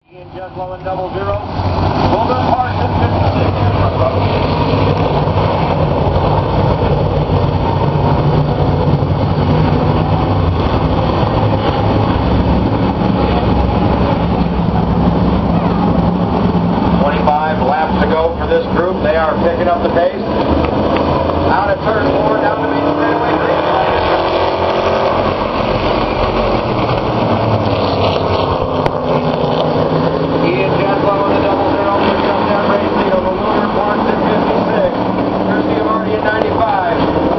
In Judlow and 00. Golden Parks at 56. Laps to go for this group. They are picking up the pace. Out at turn 4, down to main straightaway. Ian Judlow in the 00 picks up that race lead over Wilbur Parks at 56. Christy Marty at 95.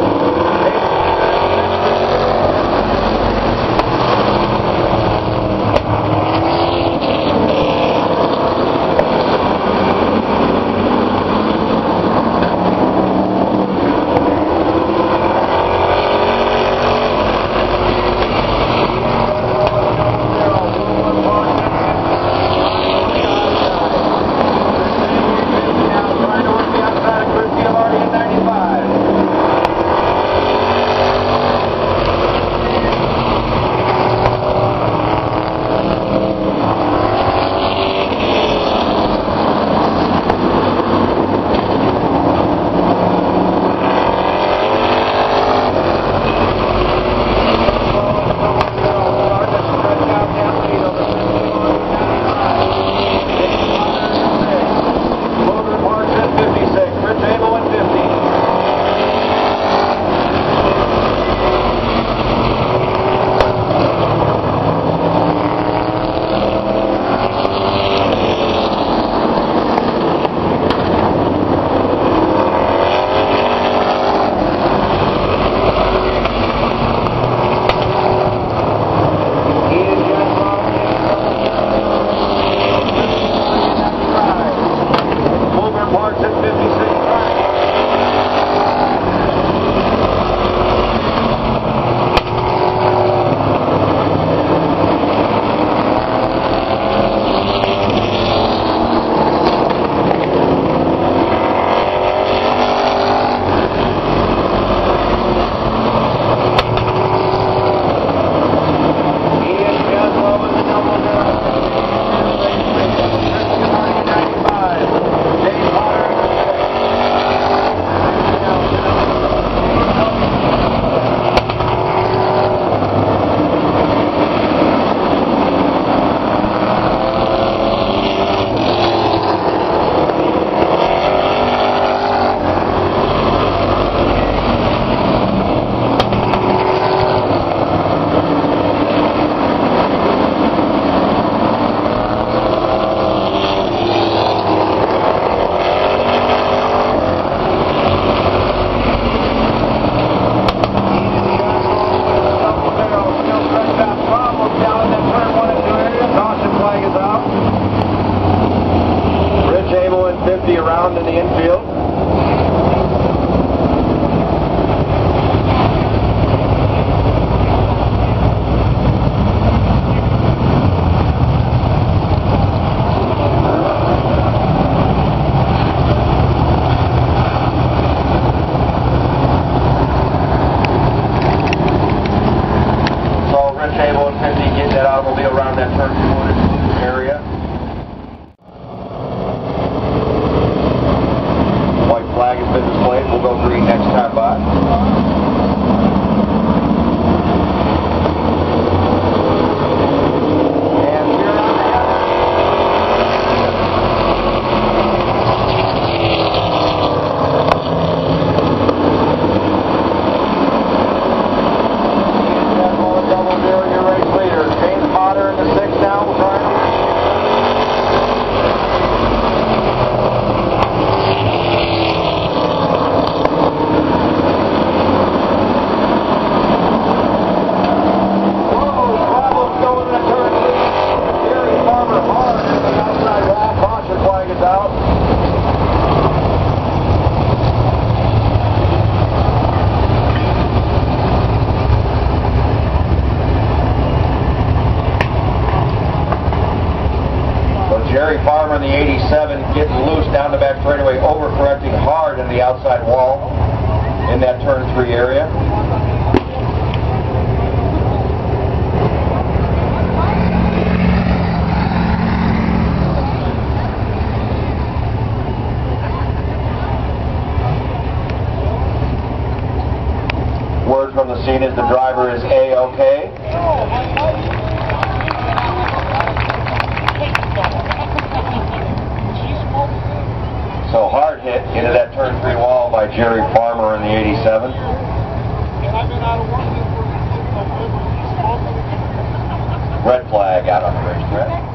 Around in the infield. So Rich Abel and 50 getting that automobile around that turn 2 area. Flag has been displayed. We'll go green next time by. Jerry Farmer in the 87 getting loose down the back straightaway, overcorrecting hard in the outside wall in that turn 3 area. from the scene as the driver is A-OK. So hard hit into that turn 3 wall by Jerry Farmer in the 87. Red flag out on the racetrack.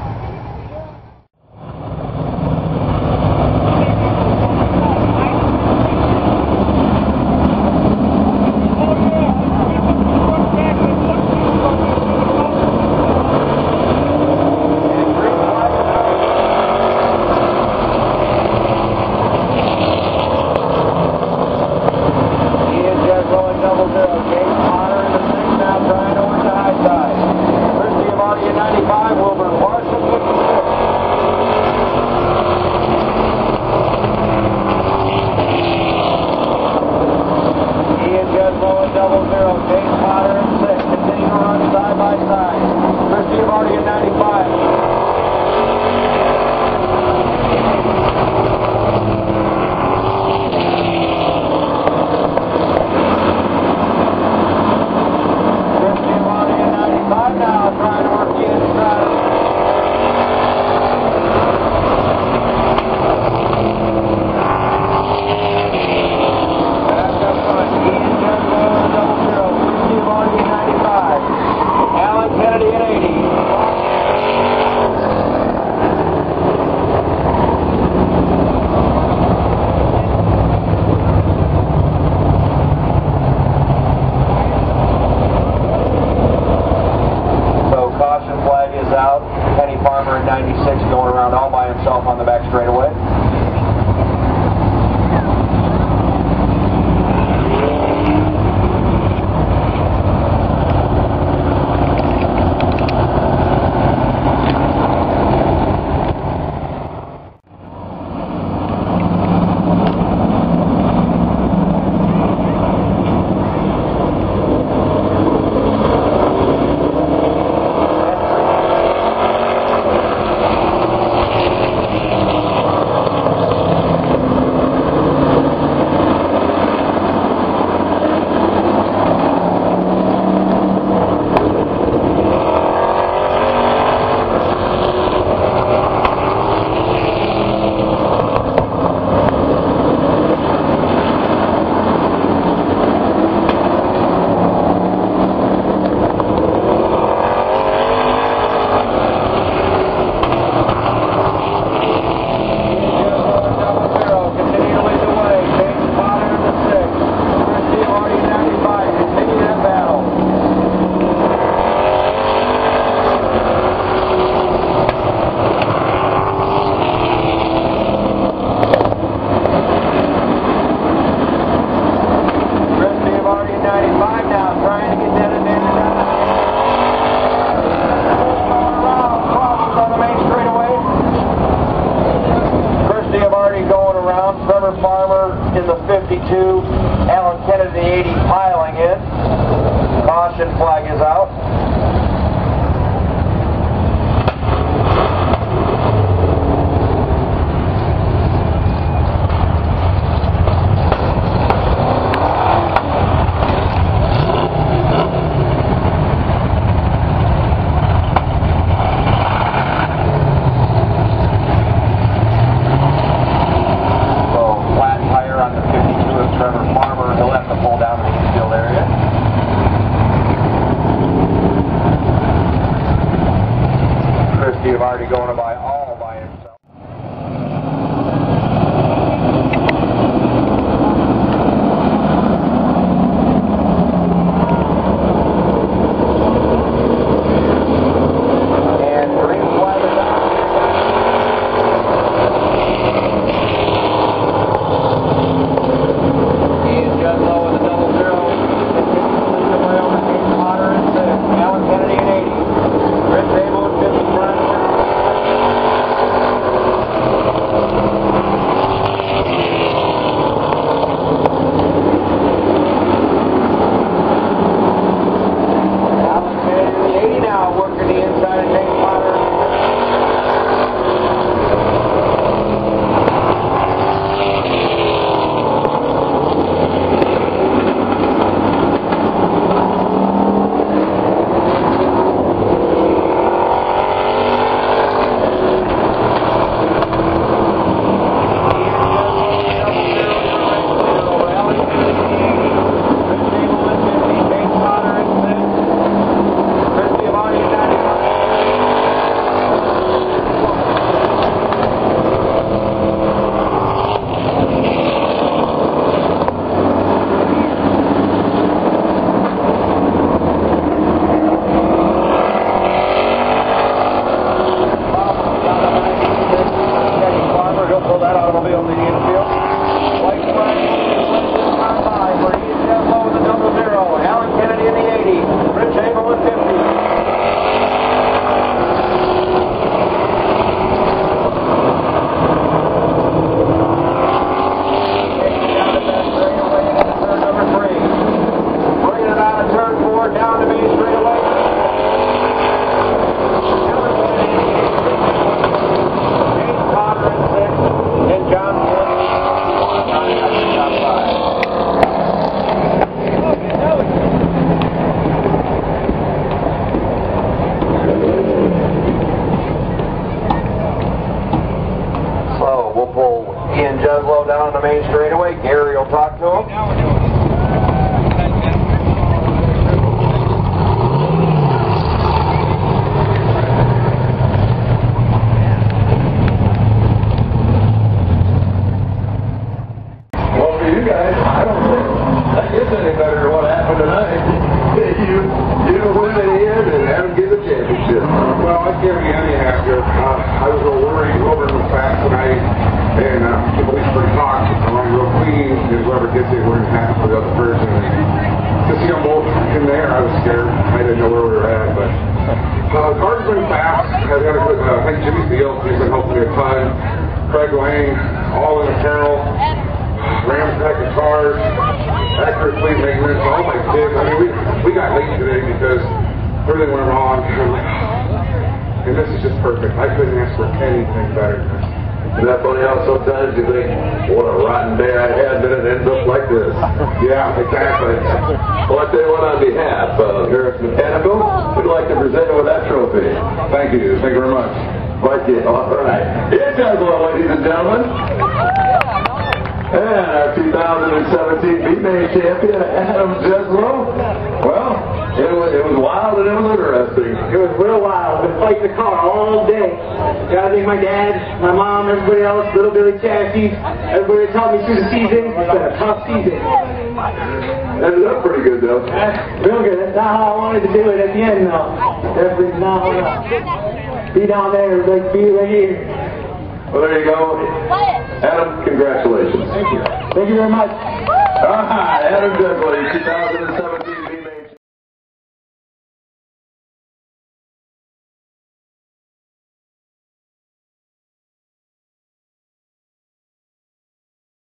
Going around all by himself on the back straightaway. Farmer in the 52, Alan Kennedy 80 piling in. Caution flag is out. Farmer, he'll have to pull down in the infield area. Gary will talk to him. Well, for you guys, I don't think that gets any better than what happened tonight. You win in the end and have him get the championship. Well, I can't be any happier. I was a little worried over the fact tonight, and the police are pretty toxic. I want to go clean, and whoever gets it, we're going to have for the other person. To see them both in there, I was scared. I didn't know where we were at, but the car's been fast. I've got to thank Jimmy Fields. He's been helping me a ton. Craig Lane, all in apparel. Ramsack of cars, accurate fleet maintenance, all my kids. I mean, we got late today because everything went wrong. And this is just perfect. I couldn't ask for anything better than this. Isn't that funny how sometimes you think, what a rotten day I had, then it ends up like this. Yeah, exactly. Well, I tell you what, on behalf of Harris Mechanical, we'd like to present you with that trophy. Thank you. Thank you very much. Right there. All right. It does, ladies and gentlemen. And our 2017 B-Main champion, Adam Jeslow. Well, it was wild and it was interesting. It was real wild. I've been fighting the car all day. Gotta thank my dad, my mom, everybody else, Little Billy Chassis, everybody that helped me through the season. It's been a tough season. Ended up pretty good, though. Real good. That's not how I wanted to do it at the end, though. Definitely not how I be down there, like be right here. Well, there you go. Adam, congratulations. Thank you. Thank you very much. All right, Adam Jeslow, 2000.